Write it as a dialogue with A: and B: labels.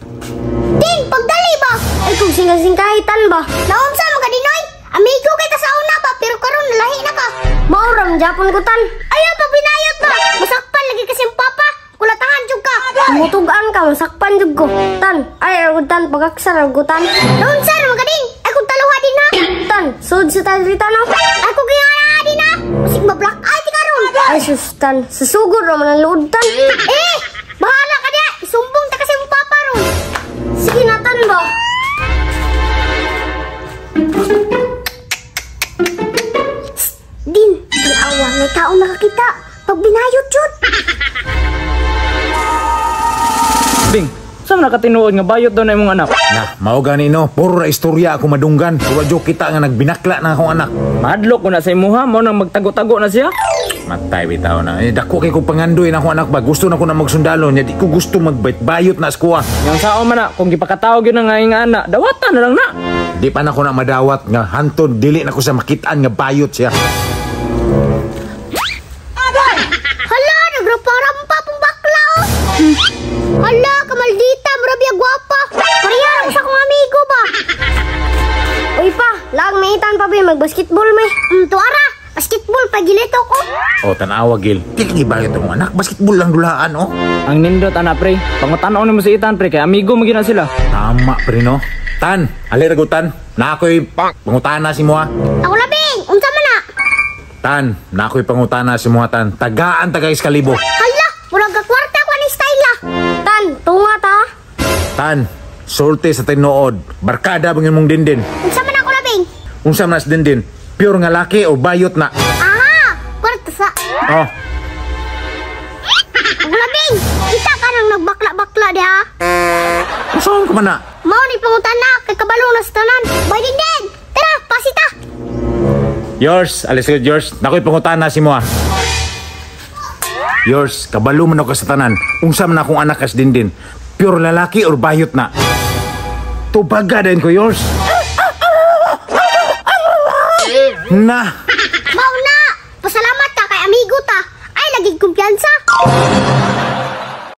A: Din, pagdali ba? Ay kung singasingkahitan ba? Naunsa mga dinoy? Amigo kita sa una ba, pero karon lahi na ka. Mauram, Japon ko tan. Ayaw pa binayot ba? Masakpan lagi kasi yung papa. Kulatahan jud ka. Mutugan ka, masakpan jud ko. Tan, ay tan pagaksar ko tan. Naunsa na mga din? Ay kung taluha din na. Tan, sud sa tadrita no. Ay kung gingana din na. Masig ba-black ay di karon. Ay sus tan, susugod ra man ang load tan. Bahala ka diya. Isumbong ta kasi yung papa ron. Sige na tan ba. Din, di awa, may tao nakakita. Pag binayot jud.
B: Bing, saan nakatinuod nga bayot daw na imong anak?
C: Nah, mao gani no, puro ra istorya ako madunggan. Wadyo kita nga nagbinakla na akong anak.
B: Madlok ko na sa imuha, mo nang magtago-tago na siya.
C: Matay bitaw na. Dako kay ko pangandoy na akong anak ba. Gusto na ko na magsundalo niya. Di ko gusto magbayot na skuha.
B: Yang sao man na, kung gipakatawag yun na nga yung anak, dawatan na lang na.
C: Di pa na ko na madawat nga hantod. Dili na ko sa makitaan nga bayot siya.
A: Hala, nagrampa-rampa pong bakla oh. Hala, kamaldita, marabia gwapa. Parihara ko sa akong amigo ba? Uy pa, lang maitan pa ba mag-basketball may? Tuara, basketball pa gilito ko.
C: O, tanawa gil. Di kang ibayot ang anak. Basketball lang dulaan oh.
B: Ang nindot anak pre, pangutanaw na mo si Itan pre, kay amigo magina sila.
C: Tama pre no. Tan, aliragutan. Na ako'y pangutana si Mua.
A: Ako labing, unsa man na?
C: Tan, na ako'y pangutana si Mua tan. Tagaan tagais kalibo.
A: Hala, murag ka kwarta ko ni style ah. Tan, tunga ta.
C: Tan, sulti sa tinuod. Barkada bangin mong dindin.
A: Unsa man ako labing?
C: Unsa man as dindin? Pure nga laki o bayot na?
A: Aha, kwarta sa.
C: Oh,
A: Ako labing, kita ka nang nagbakla-bakla di ha.
C: saan ka man na?
A: Mao ni pangutan na, kay kabalo na sa tanan. Boy din, tara, pasita.
C: Yours, alis ka yours. Na ako'y pangutana si Mua. Yours, kabalo man ako sa tanan. Unsa man akong anak as dindin. Pure lalaki or bayot na? Tubaga din ko yours. Na!
A: Mao na, pasalamat ta kay amigo ta. Ay, laging kumpiyansa.